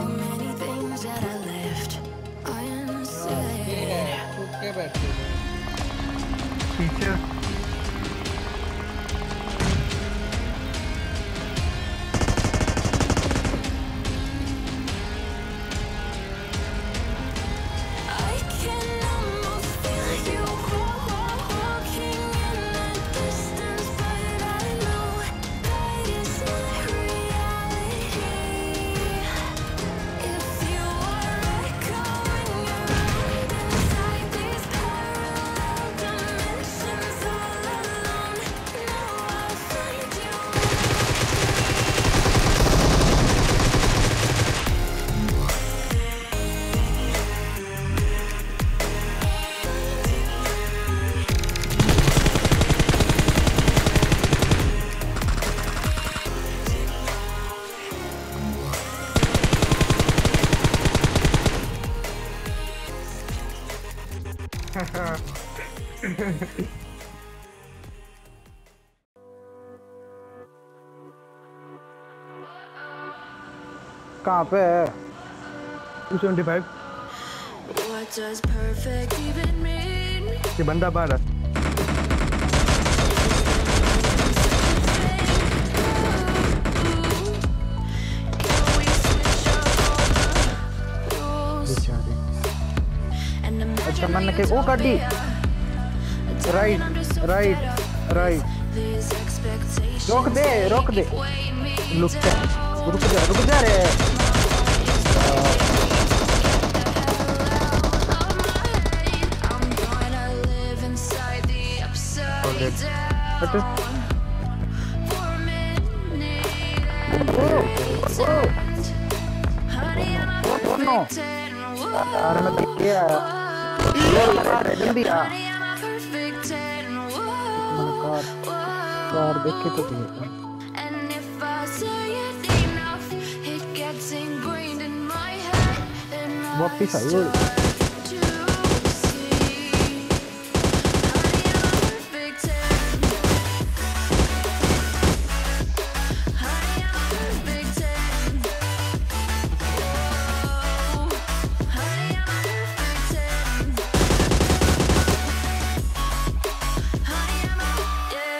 many things that I left unsaid. Okay, बैठे पीछे I can almost feel you walking in the distance, but I know that is my reality. If you are echoing around inside these parallel dimensions all alone, know I'll find you. कहाँ पे है 275 What does perfect even mean? ये बंदा बाहर है Can we switch up all the rules बेचारे and अच्छा imagine मैंने we के वो कर दी utopia? Right right right These expectations रोक दे weigh me रुक जा down. रुक जा रे I'm gonna live inside the upside down Okay. for a minute and pretend. Honey, I'm a perfect 10. यार मैं देख के आया जल्दी आ Honey, I'm a perfect 10. Car देख के तो थी And if I say it enough, it gets ingrained in my head, and वापिस I I start to see. Honey, I'm a perfect 10. Honey, I'm a perfect 10. Whoa. Honey, I'm a perfect 10. Honey, I'm a, yeah.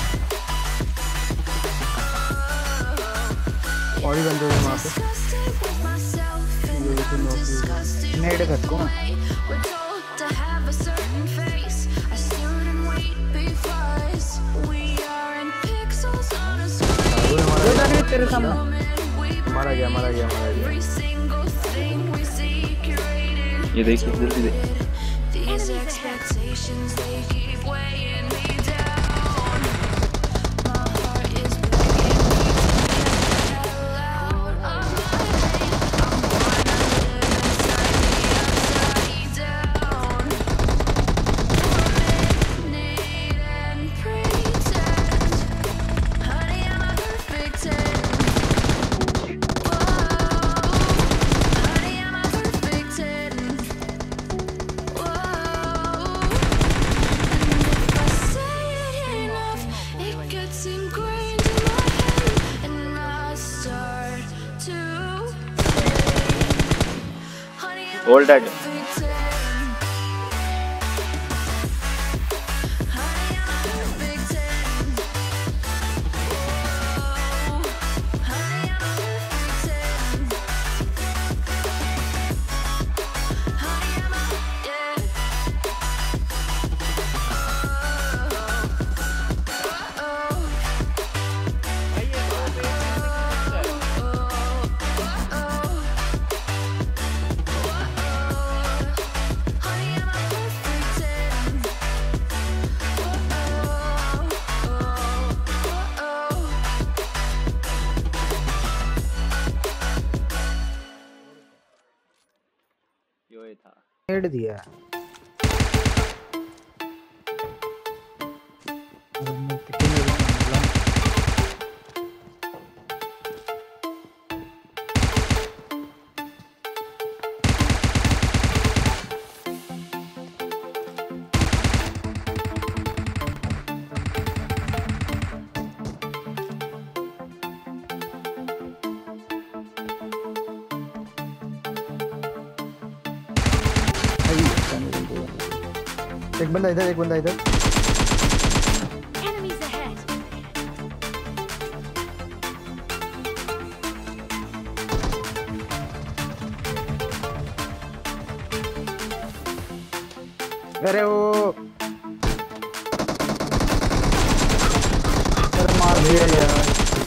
और ही बंदे हैं वहाँ पे Disgusted with myself and I'm disgusted Ned with कर the को way we're told to have a certain face. I stood and wait because we are in pixels on a screen. तेरे सामने We मारा गया every single thing we see curated. ये देखिए जल्दी दे These expectations, they keep weighing me down. My heart is begging me to get the hell out of my head. I'm gonna live inside the upside down for a minute and pretend. Honey, I'm a perfect 10. Whoa. Honey, I'm a perfect 10. Whoa. And if I say it enough, it gets ingrained in my head, and I start to think. Honey, I'm Hold a that. perfect 10. Honey, I'm a perfect 10. Whoa. Honey, I'm a perfect 10. Honey, I'm a, yeah. ये था नेड दिया एक बंदा इधर एक बंदा इधर Enemies ahead. अरे वो मार दिया यार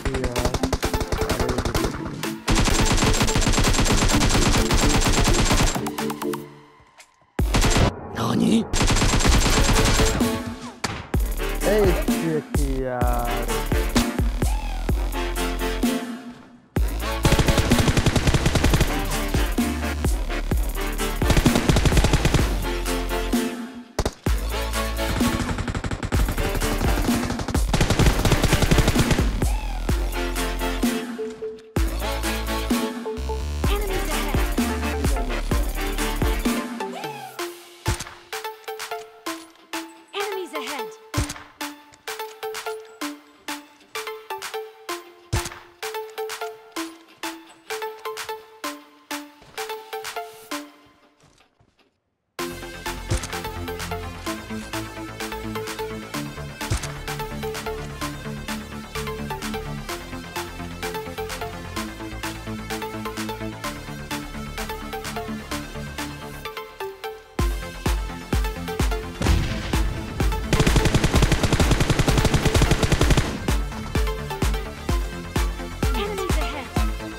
Nani? यार Enemies ahead. Enemies ahead. Enemies ahead.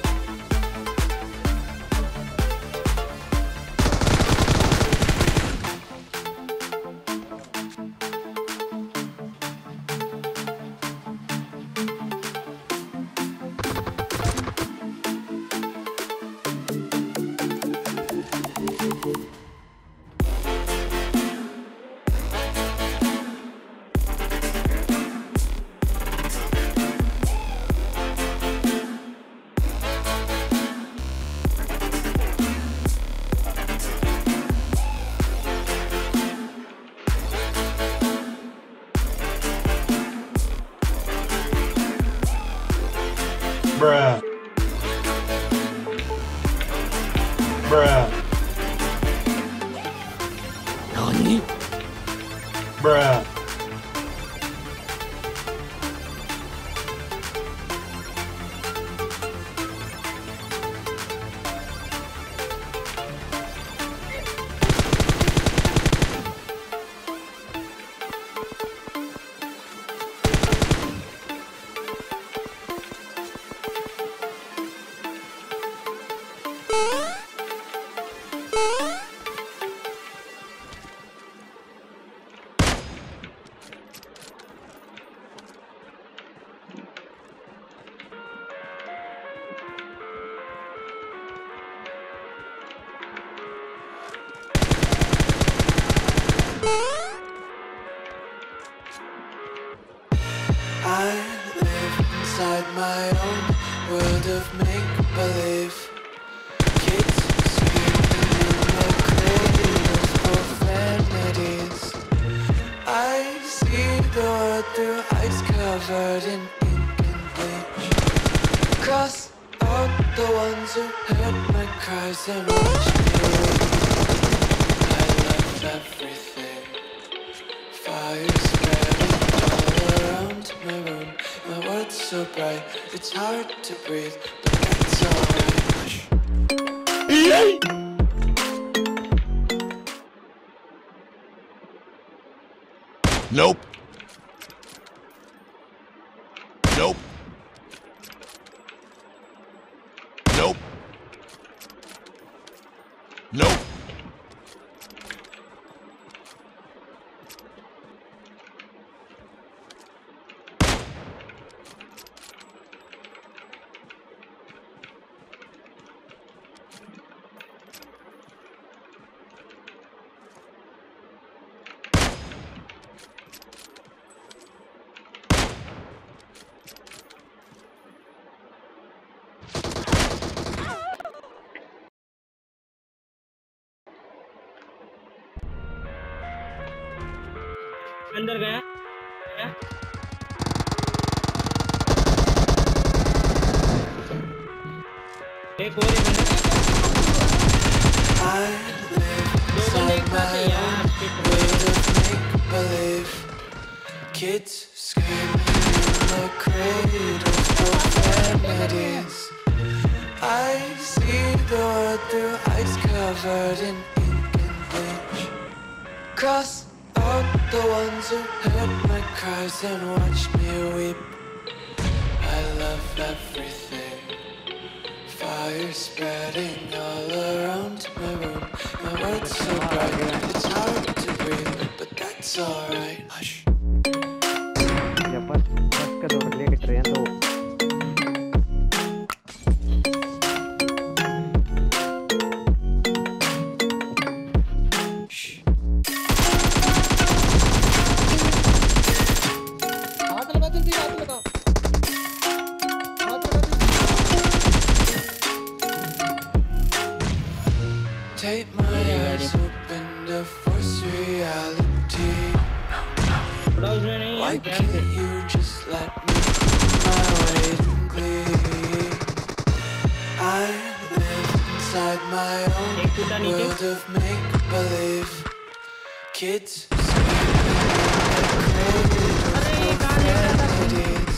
Bruh. Bruh. Nani? Bruh. I live inside my own world of make-believe. Kids screaming in their cradles, profanities. I see the world through ice covered in ink and bleach. Cross out the ones who heard my cries and watched me leave. I left everything. Fire spreading all around my room. My world's so bright, it's hard to breathe, but that's alright. Nope. Nope. Nope. Nope. अंदर गया एक और ही बंदा I live दो बंदे एक inside साथ है my यार own world of make-believe. Kids screaming in their cradles, profanities. I see the world through ice covered in ink and bleach. Cross out the ones who heard my cries and watched me weep. I love everything. Fire spreading all around my room. My world's so bright, it's hard to breathe, but that's alright. Hush. Take my eyes open to force reality. Why can't you just let me my weight in glee? I live inside my own world of make-believe. Kids screaming in their cradles,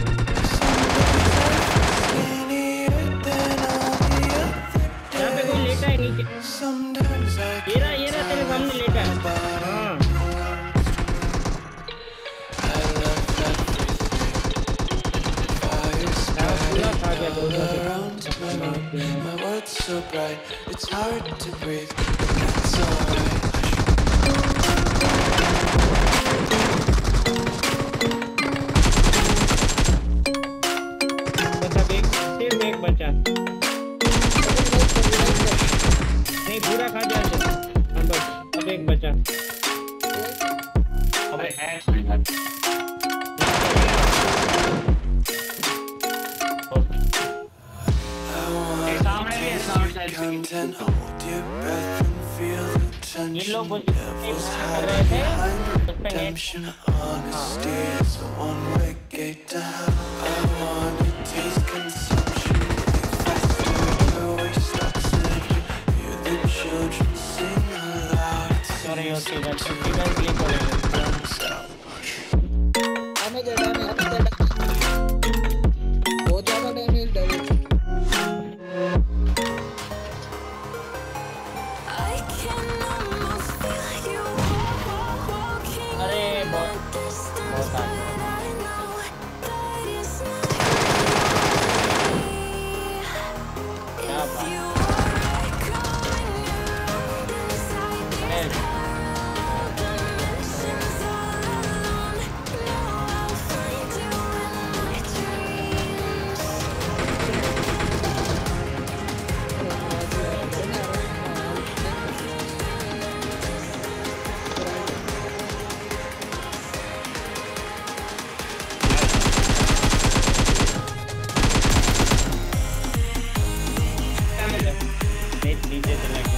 skinnier than all the others. Sometimes I can't तेरे सामने लेटा है हाँ I love everything. Fire spreading all around my room. My world's so bright, it's hard to breathe, but that's alright. सिर्फ एक बचा नहीं पूरा खा जा बस अब एक बचा अबे है Content, hold your breath and feel the tension. Devil's hiding behind redemption. Honesty is a one-way gate to hell. I wanna taste consumption. Faster to waste oxygen. Hear the children sing aloud. sorry okay that's okay guys click करेंगे बहुत ज्यादा damage damage I can almost feel you walking अरे in the बहुत distance, बहुत but I know that it's not me. क्या If बात you are echoing around inside these parallel dimensions all alone, know I'll find you in my dreams. नीचे चला